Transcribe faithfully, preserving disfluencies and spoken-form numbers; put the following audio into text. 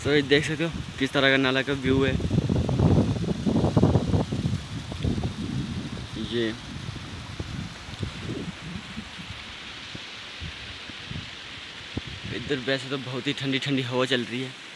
तो ये देख सकते हो किस तरह का नाला का व्यू है। ये इधर वैसे तो बहुत ही ठंडी ठंडी हवा चल रही है।